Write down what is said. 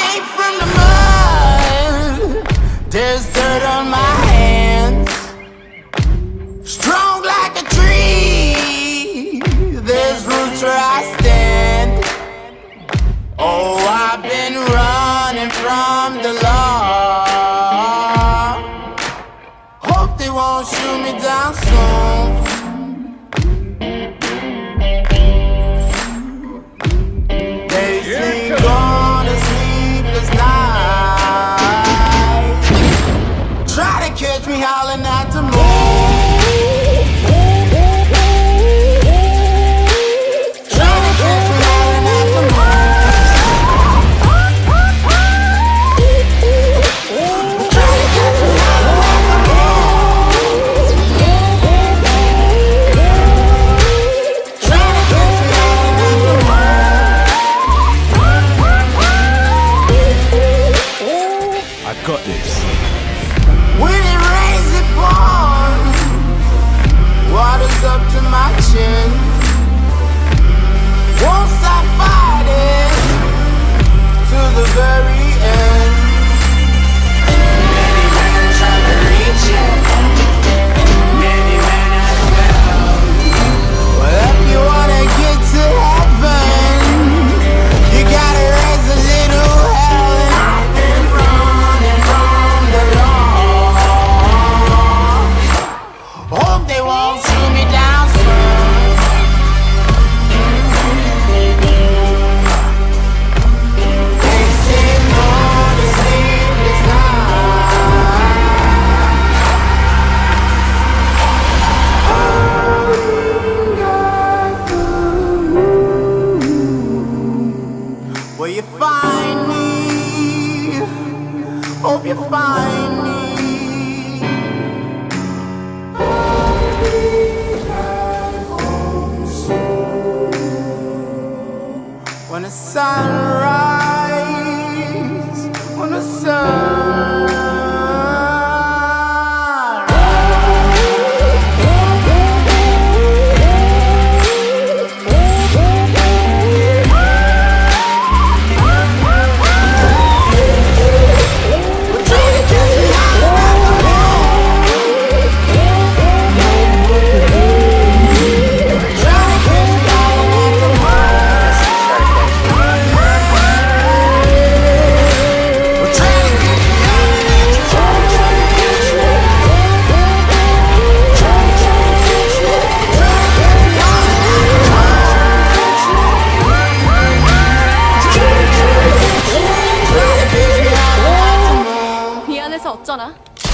came from the mud. There's dirt on my hands. Strong like a tree. There's roots where I stand. Oh, I've been running from the law. Hope they won't shoot me down soon. They sleep on a sleepless night. Try to catch me howling at the moon. Got this. When it rains, it pours. Water's up to my chin. Won't stop fighting to the very end. Many men try to reach it. Many men have failed. Well, if you wanna get to heaven, you gotta raise a little hell. And I've been running from the law. Hope they won't shoot me down soon. They say no to sleepless night. Will you find me? Hope you find me. When the sun rises, when the sun 어쩌나?